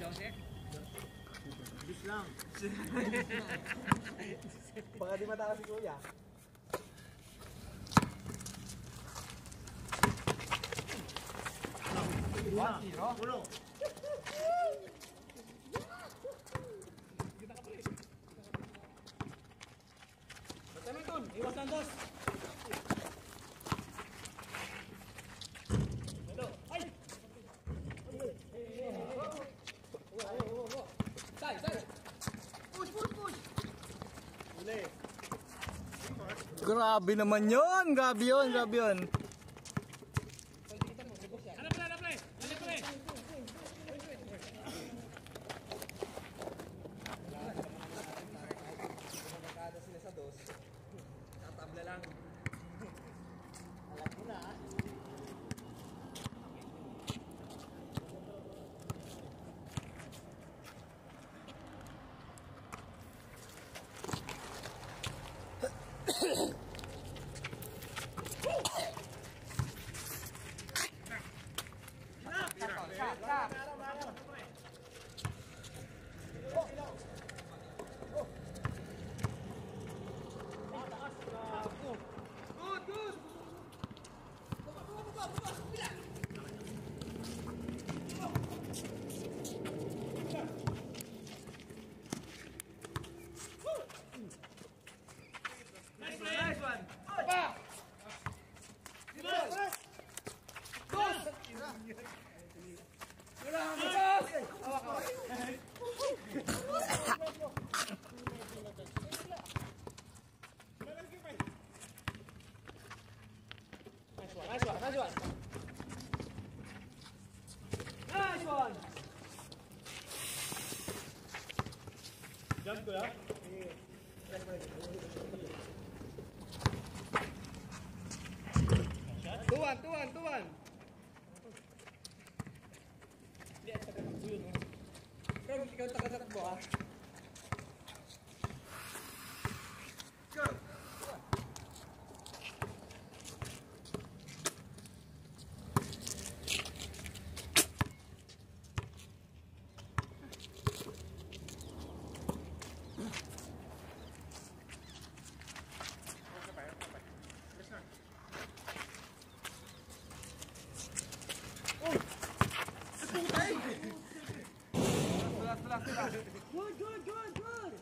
Bis lang. Baka di matakas si Kuya. Ulo. Basta naman dun. Iwasan dos. Hello. Ay! Say! Push! Uli. Grabe naman yun! Grabe yun! Ano play? Kada sila sa dos. Tatabla lang. Alam mo na. Nice one. Pa. Nice one. Jump ko ya. Tuan. Lihat tagatak ko yun. Pero ikaw tagatak mo ah. Go! Good.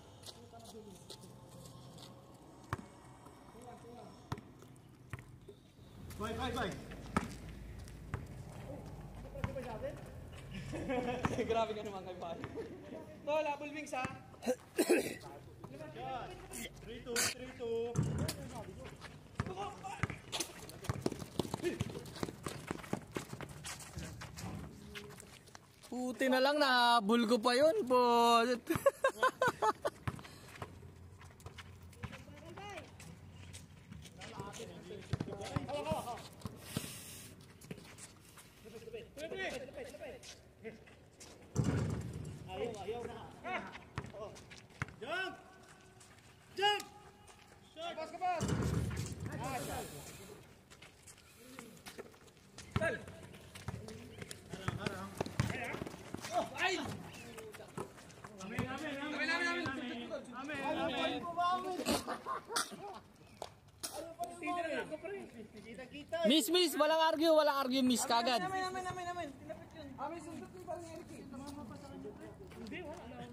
Bye. Grabe ka naman kay Pai. Tol, apple wings ha. 3-2. Puti na lang, nahabol ko pa yun po. Ayaw na. Jump! Kabas! Sal! Harang. Oh, ay! Amin. Miss, walang argue, miss kagad. Amin. Tinapit yun. Amin, sundot yung parang Eric. Hindi, wala.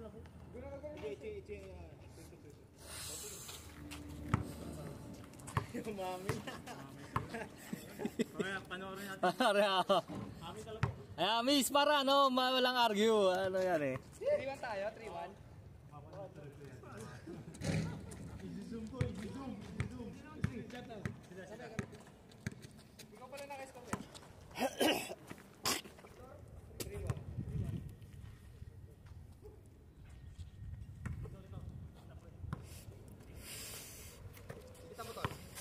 Yung mami. Kaya panoorin natin. Mami talaga. Ay, miss, para no, walang argue. Ano yan eh. 3-1 tayo, 3-1. I-zoom. Ikaw pala naka-score eh. 3-1. Kita mo to.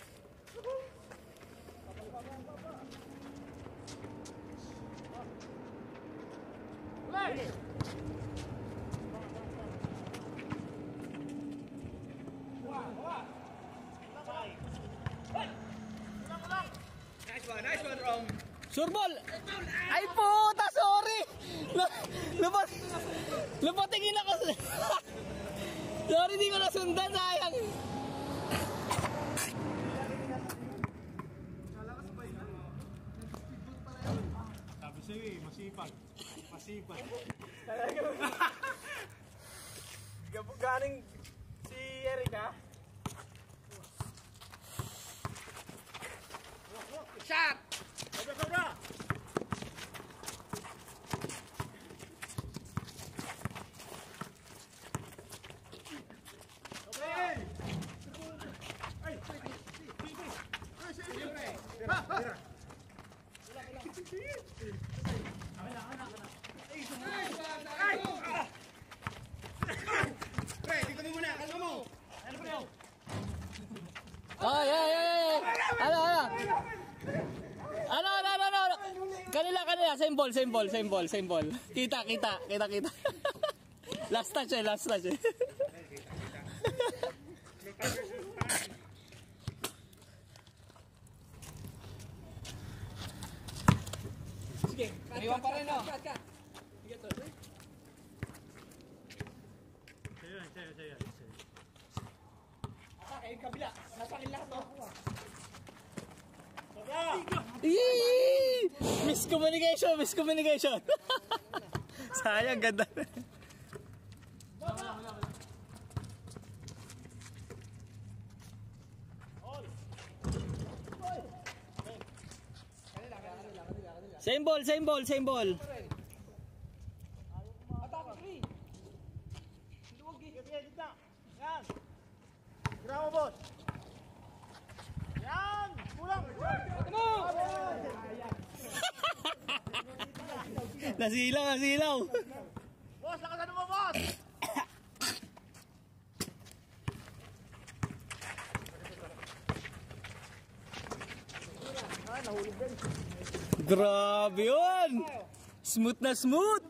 Play! Nice one, Rom. Sure ball! Ay puta, sorry! tingin ako. Sorry, di ko nasundan. Sayang. Sabi sa'yo eh, masipag. Masipag. Galing si Erika. Shot! Sobra! Ay. Ano? Kanila. Same ball. Kita. Last touch eh. Sige, iwan pa rin, no? Sige, to. Sa'yo. Yung kabila. Nasa akin lahat, no? Eee! Miscommunication. Sayang, ganda. Same ball. Attack 3. Luwag eh. Yan! Gramo, boss! Yan! Kulang! Nasilaw. Boss, lakasan mo, boss! Grabe yun. Smooth na smooth.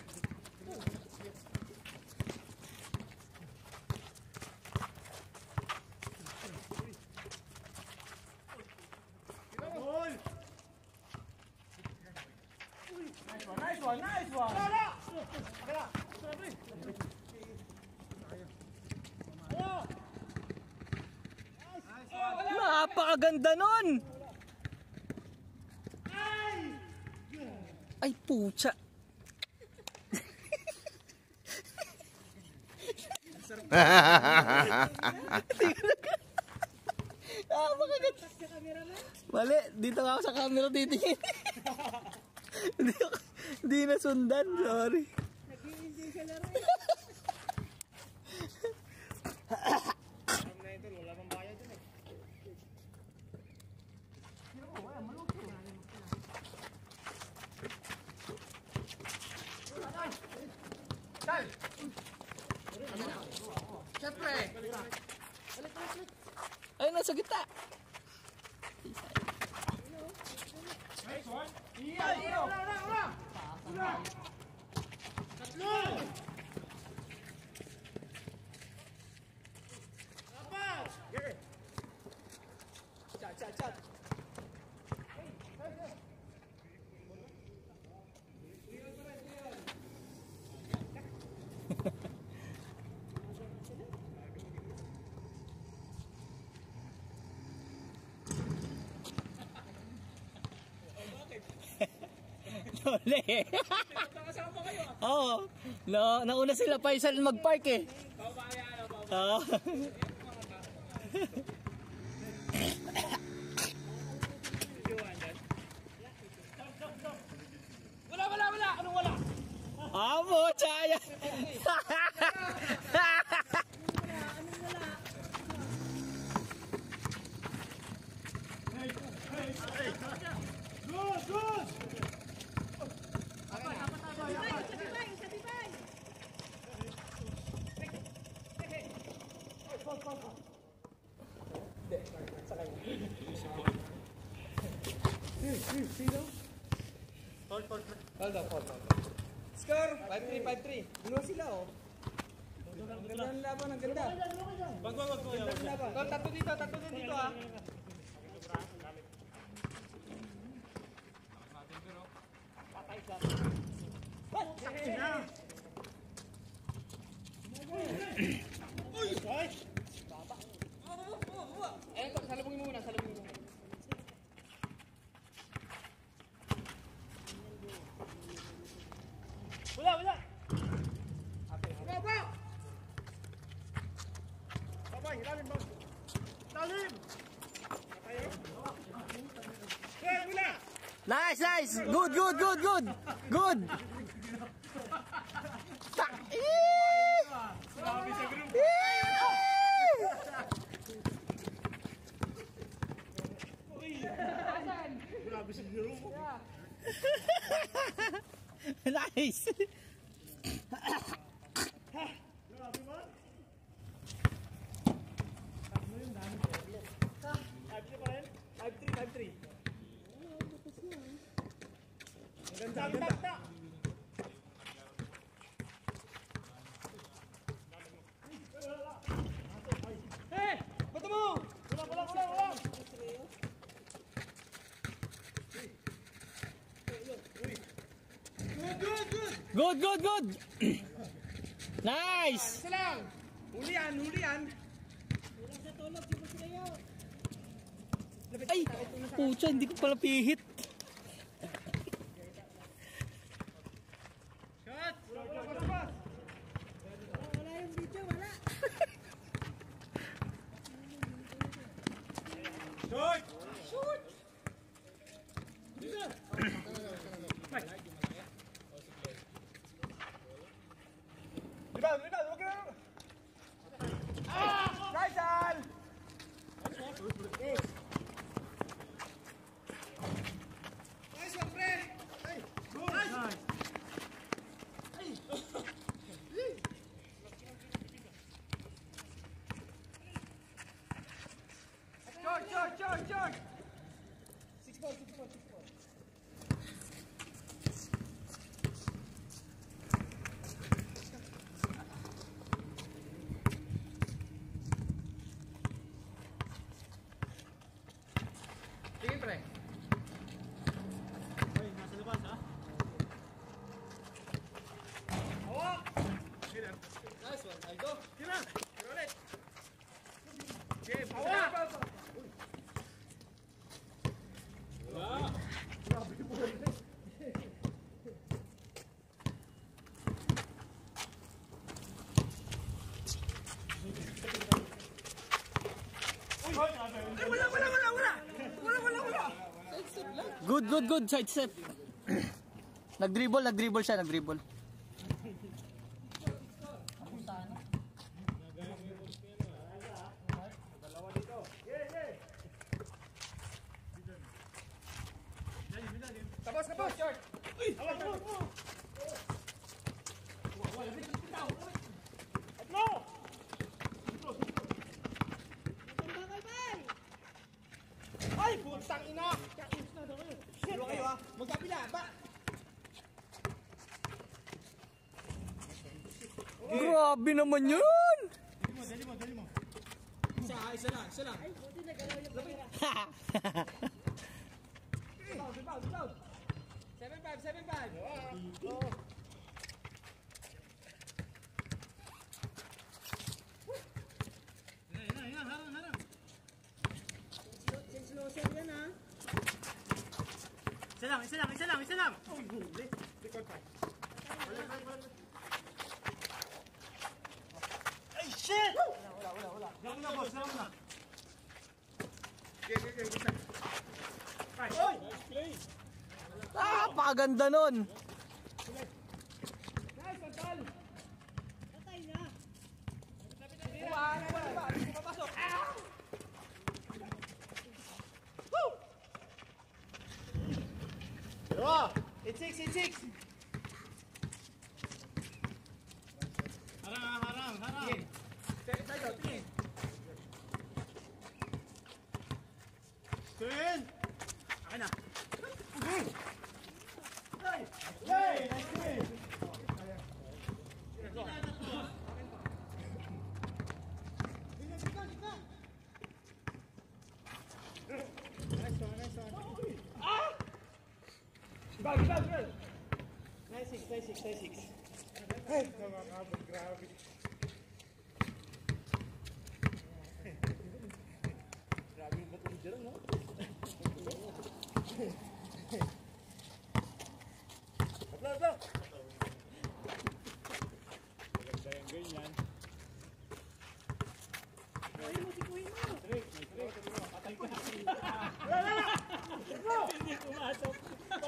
Nice one. Napakaganda nun. Ay, pucha. Napakaganda. Mali, dito ako sa camera titingin. Hindi nasundan, sorry. Nag-i-enjoy ka lang rin. Wala pang bayad dun eh. Siyempre. Ay, nasa gitna. Chat. Lole. Oo. Nauna sila Faisal mag-park eh. Oo. Wala. Anong wala? Amo, chaya. Good! Score 5-3. Gulo sila oh. Ang ganda ng laban, ang ganda. Wag. Tol, tatlo dito ah. Patay siya. Nice, nice. Good, good, good, good. Good. Tak. Grabe sa group. Grabe sa group. Nice. Grabe ba? pa rin? 5-3, 5-3. Ang ganda, ang ganda. Hey! Bato mo! Wala. Good, good, good. Nice. Isa lang. Huli yan. Ay, pucha, hindi ko pala pihit. Shot! Wala yung video, wala. Shot! Shoot! Rebound! Huwag ka na! Kaisan! Nice one, pre! Nice! Charge! 6-4. Tingin, pre. Ay, nasa labas ha? Hawak! Nice one. Ay, go. Tira ulit. Game. Hawak! Wala. Good, good, good. Side step. Nag-dribble siya. Tapos. Short. Ay, putang ina! Shit! Kayo ha? Magkapila, ba? Grabe naman yun. Dali mo. Isa lang. Ay, buti nagalaw yung camera. Rebound. 7-5. Harang. Slow-slow yan, ha? Isa lang. Ay, shit! Wala. Diyan na, boss. Diyan na. Napakaganda nun. Nice, Antal! Patay na. Papasok! Dalawa! 8-6! Harang! Tingin! Queen! Akin na! Yay! Nice win! Rebound! Nice six. Grabe. Grabe yung bato ni Jerome, no? Atlo! Maganda yung ganyan. Sikuhin mo. Patay ka. Hindi pumasok.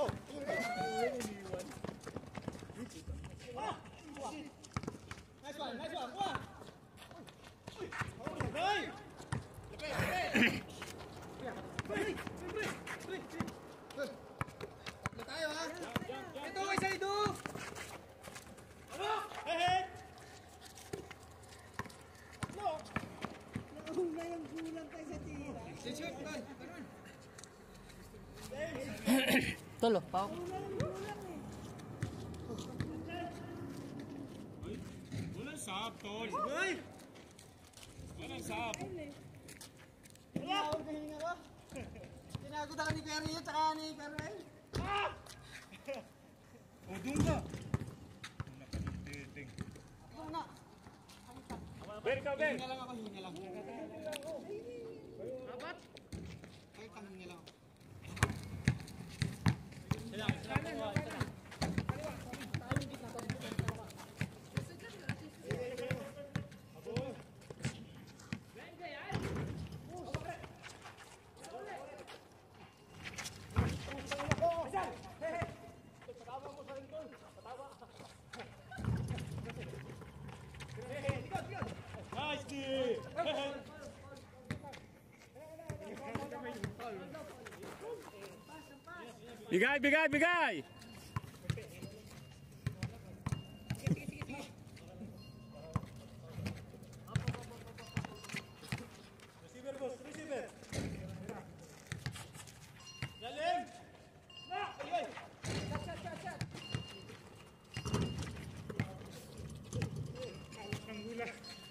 Nice one, nice one. Kuha. Hey! Tatlo tayo ha. Ito kay Saido. Hey! Nauna yung gulang tayo sa tira. Shoot, tol. Karon. Tolo, pao. Nauna yung gulang eh. Walang sab, tol. Hoy! Walang sab. Tinawag na hininga ko. Tinagot ako ni Kerry at saka ni Carmel. O, doon ka. Nakatiting. Ako na. Ben, ikaw, Ben. Hinga lang ako, hinga lang. Abat? Kahit hinga lang ako. Nice, D. Bigay, bigay, bigay! Receiver, boss, receiver. Galing! Ang gula.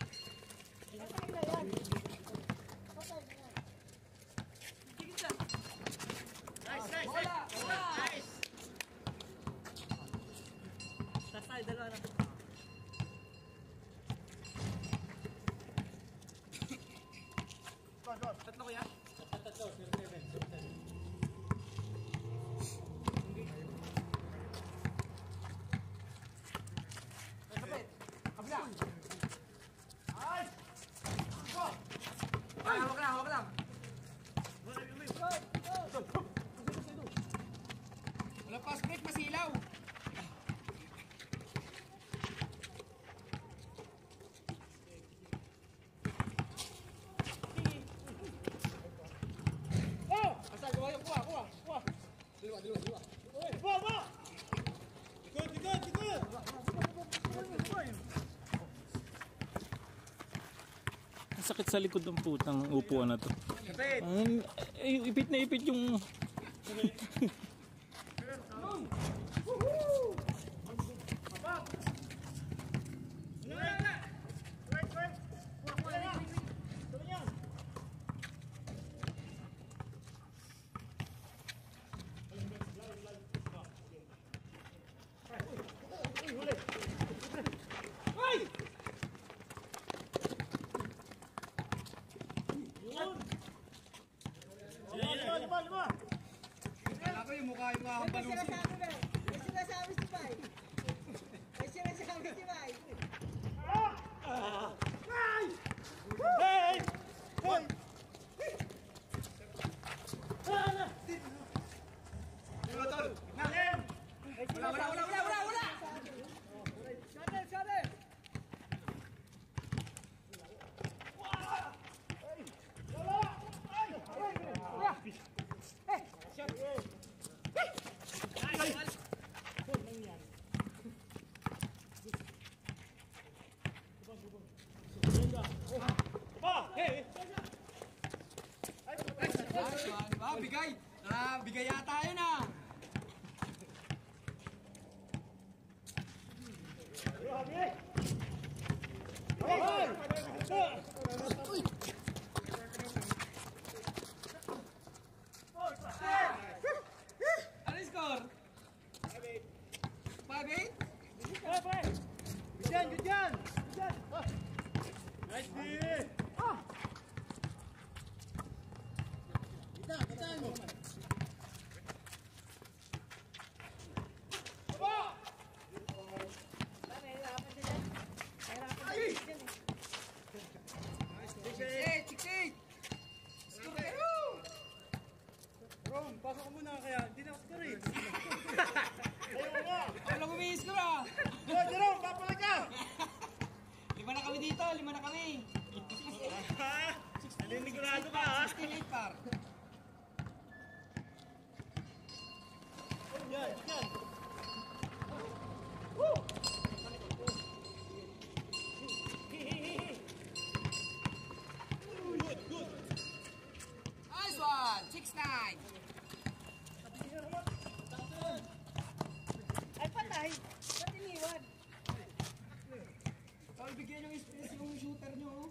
Tatlo ko yan? Kabila! Ay, hawak lang, hawak lang. Wala pass break, masilaw. Asal, kuha yung kuha. Dalawa. Baba! Tikod! Ang sakit sa likod ng putang upuan na to. Kapit! Ipit na ipit yung... Lima! Kala ko yung mukha yung mga May balusin. sinasabi ba? May sinasabi si Pai. May sinasabi si Pai. Hey! Hoy! Dalawa, tol. Ngayon! Wala! Shuttle! Ba! Hey! Bigay! Bigay yata yun ah! Ano yung score? 5-8? Good yan! Nice, D! Rom, pasok ko muna kaya hindi na ako score eh. Ayaw nga! Ako lang umiis ko ah! Hoy, Jerome, papala ka! kami dito, 5 na kami. Naninigurado ka ha? 16-8 par. Yan, yan. Nice one, 6-9. Ay, patay. Ba't iniwan? Tol, bigyan yung space yung shooter nyo.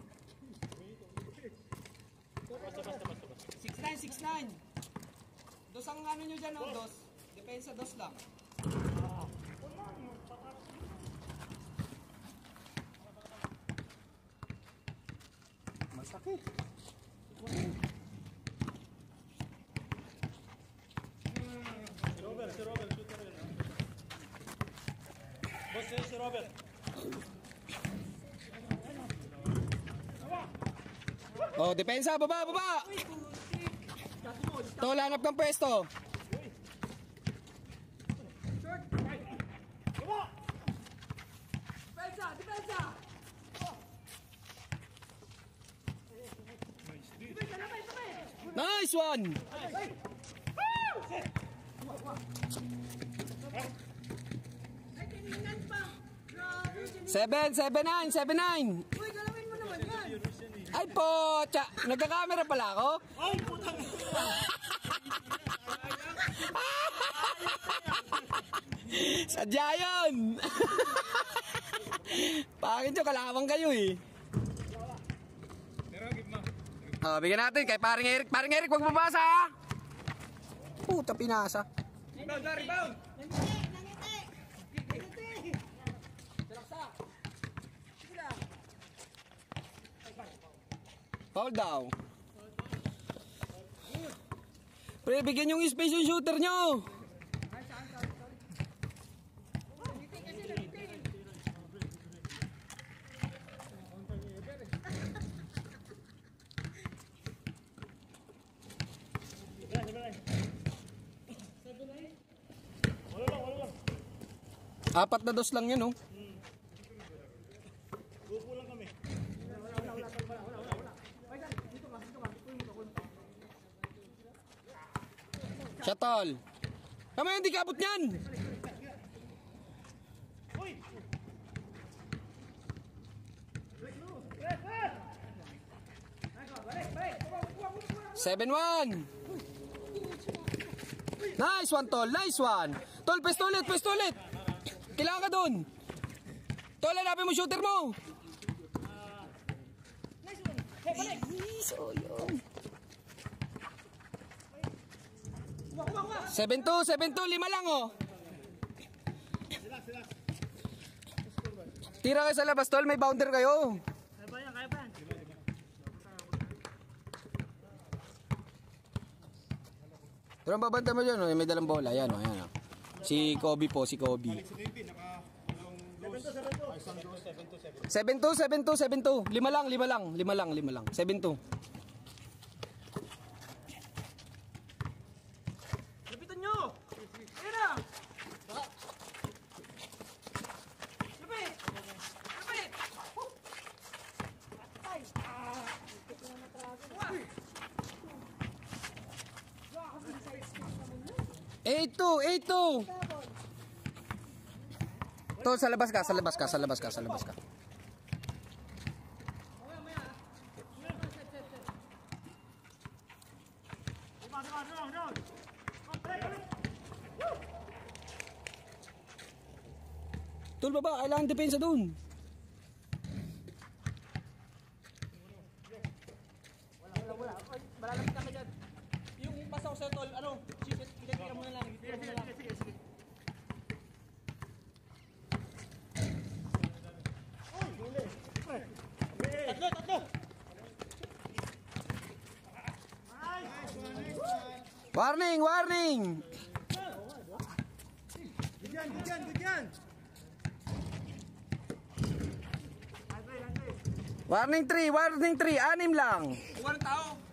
6-9, 6-9. Dos ang ano nyo dyan, oh, dos. Depensa dos lang. Masakit. Si Robert, shooter yun. Boss yun si Robert. Oh, depensa, baba, baba. Tol, hanap ng pwesto. Depensa, depensa! Nice one. Ay, tiningan pa. Grabe. 7-9, 7-9. Uy, galawin mo naman yan. Ay po, nagka-camera pala ako. Ay, putang! Sadya yun. Bakit nyo, kalawang kayo eh. Oh, bigyan natin kay paring Eric. Paring Eric, huwag mabasa ha. Puta, pinasa. Rebound, rebound! Nangiti, nangiti. Nangiti. Salaksak! Sige lang. Foul daw. Pre, bigyan yung space yung shooter nyo. Nangiti kasi nangiti. Wala lang. 4 na dos lang yun, oh. Grupo lang kami. Shuttle. Tama yun, di kabot niyan. Uy! 7-1. Nice one, Tol. Nice one. Tol, pwesto ulit, pwesto ulit. Kailangan ka dun. Tol, hanapin mo shooter mo. Nice one. Hey, balik. So, yun. Kuha, kuha, kuha. 7-2, 5 lang, oh. Tira kayo sa labas, Tol. May bouncer kayo. Kaya ba yan? Kaya ba yan? Pero ang babanta mo dyan, oh. May dalang bola. Ayan, oh. Ayan, oh. Si Kobe po, si Kobe. 7-2, 7-2, 7-2. 5 lang, 7-2. Lapitan nyo! Ayun na! Lapit! Lapit! Ay. Ito na natrago. Wah! 8-2. Tapon. Tol, sa labas ka. Tol, baba. Kailangan depensa dun. Wala. Ay, malalapit kami dyan. Yung pasaw sa tol, ano? Tira mo na lang. Tira mo na lang. Tatlo! Warning! Good yan! Warning 3, 6 lang. Walang tao.